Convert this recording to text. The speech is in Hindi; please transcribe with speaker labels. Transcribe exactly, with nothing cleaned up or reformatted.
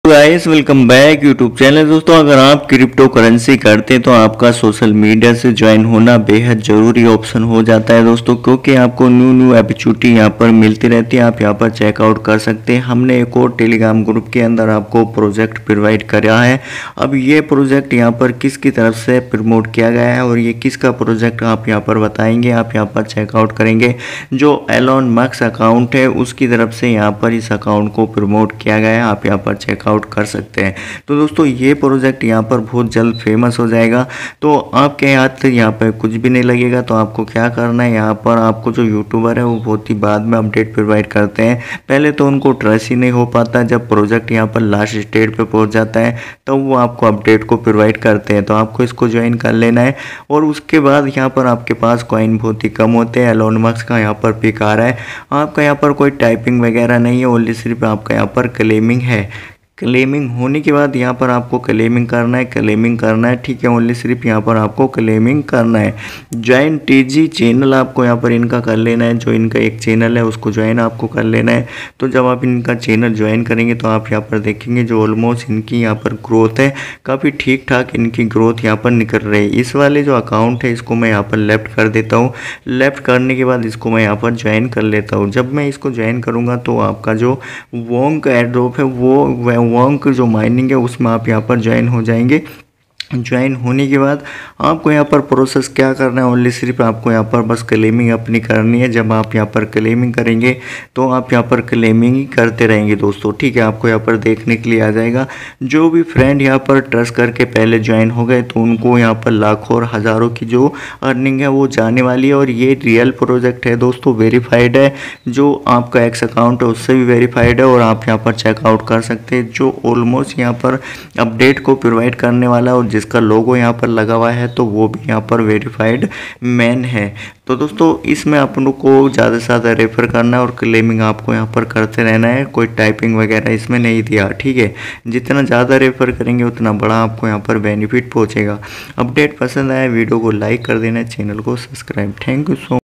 Speaker 1: Guys welcome back YouTube channel. दोस्तों अगर आप क्रिप्टो करेंसी करते हैं तो आपका सोशल मीडिया से ज्वाइन होना बेहद ज़रूरी ऑप्शन हो जाता है दोस्तों, क्योंकि आपको न्यू न्यू अपॉर्चुनिटी यहाँ पर मिलती रहती है। आप यहाँ पर चेकआउट कर सकते हैं। हमने एक और टेलीग्राम ग्रुप के अंदर आपको प्रोजेक्ट प्रोवाइड करा है। अब ये प्रोजेक्ट यहाँ पर किसकी तरफ से प्रमोट किया गया है और ये किसका प्रोजेक्ट आप यहाँ पर बताएंगे, आप यहाँ पर चेकआउट करेंगे। जो एलोन मस्क अकाउंट है उसकी तरफ से यहाँ पर इस अकाउंट को प्रमोट किया गया है, आप यहाँ पर चेकआउट कर सकते हैं। तो दोस्तों ये प्रोजेक्ट यहाँ पर बहुत जल्द फेमस हो जाएगा। तो आपके हाथ यहाँ पर कुछ भी नहीं लगेगा। तो आपको क्या करना है, यहाँ पर आपको जो यूट्यूबर है वो बहुत ही बाद में अपडेट प्रोवाइड करते हैं। पहले तो उनको ट्रस्ट ही नहीं हो पाता। जब प्रोजेक्ट यहाँ पर लास्ट स्टेज पे पहुँच जाता है तब तो वो आपको अपडेट को प्रोवाइड करते हैं। तो आपको इसको ज्वाइन कर लेना है और उसके बाद यहाँ पर आपके पास कॉइन बहुत ही कम होते हैं। एलोन मस्क का यहाँ पर पिक आ रहा है। आपका यहाँ पर कोई टाइपिंग वगैरह नहीं है, ओनली सिर्फ आपका यहाँ पर क्लेमिंग है। क्लेमिंग होने के बाद यहाँ पर आपको क्लेमिंग करना है, क्लेमिंग करना है, ठीक है। ओनली सिर्फ यहाँ पर आपको क्लेमिंग करना है। ज्वाइन टीजी चैनल आपको यहाँ पर इनका कर लेना है। जो इनका एक चैनल है उसको ज्वाइन आपको कर लेना है। तो जब आप इनका चैनल ज्वाइन करेंगे तो आप यहाँ पर देखेंगे जो ऑलमोस्ट इनकी यहाँ पर ग्रोथ है, काफ़ी ठीक ठाक इनकी ग्रोथ यहाँ पर निकल रही है। इस वाले जो अकाउंट है इसको मैं यहाँ पर लेफ्ट कर देता हूँ। लेफ्ट करने के बाद इसको मैं यहाँ पर ज्वाइन कर लेता हूँ। जब मैं इसको ज्वाइन करूँगा तो आपका जो वोंक एयरड्रॉप है वो वोंक जो माइनिंग है उसमें आप यहाँ पर ज्वाइन हो जाएंगे। ज्वाइन होने के बाद आपको यहाँ पर प्रोसेस क्या करना है, ओनली सिर्फ आपको यहाँ पर बस क्लेमिंग अपनी करनी है। जब आप यहाँ पर क्लेमिंग करेंगे तो आप यहाँ पर क्लेमिंग ही करते रहेंगे दोस्तों, ठीक है। आपको यहाँ पर देखने के लिए आ जाएगा। जो भी फ्रेंड यहाँ पर ट्रस्ट करके पहले ज्वाइन हो गए तो उनको यहाँ पर लाखों और हज़ारों की जो अर्निंग है वो जाने वाली है। और ये रियल प्रोजेक्ट है दोस्तों, वेरीफाइड है। जो आपका एक्स अकाउंट है उससे भी वेरीफाइड है और आप यहाँ पर चेकआउट कर सकते हैं। जो ऑलमोस्ट यहाँ पर अपडेट को प्रोवाइड करने वाला और जिसका लोगो यहाँ पर लगा हुआ है तो वो भी यहाँ पर वेरीफाइड मैन है। तो दोस्तों इसमें आप लोग को ज़्यादा से ज़्यादा रेफर करना है और क्लेमिंग आपको यहाँ पर करते रहना है। कोई टाइपिंग वगैरह इसमें नहीं दिया, ठीक है। जितना ज़्यादा रेफर करेंगे उतना बड़ा आपको यहाँ पर बेनिफिट पहुँचेगा। अपडेट पसंद आया वीडियो को लाइक कर देना, चैनल को सब्सक्राइब। Thank you so